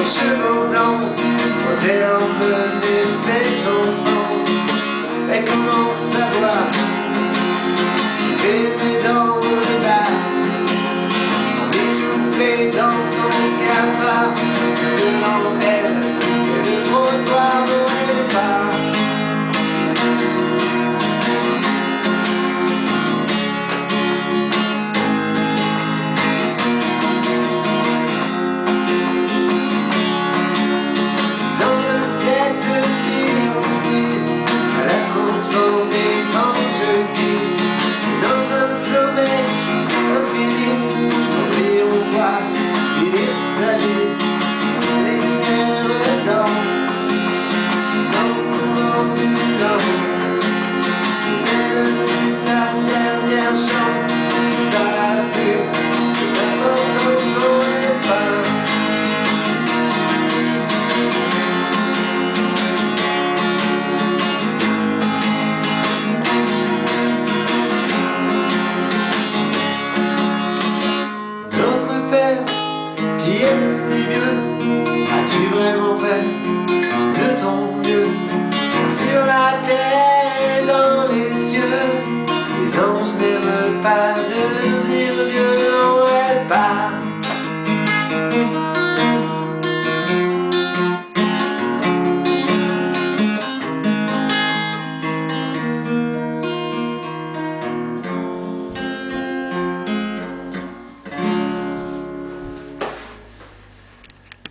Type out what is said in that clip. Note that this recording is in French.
cheveux blancs, quand elle emmenait ses enfants, elle commence à boire, traîner dans le bar, étouffée dans son cafard, devant elle, et le trottoir n'aurait pas. Transformé en jeudi dans un sommeil infini, tombé au bois, il est salé, les nerfs dansent dans ce monde blanc. C'est toute sa dernière chance, ça a pu, l'importance n'aurait pas. Qui est si vieux, as-tu vraiment fait de ton mieux sur la terre?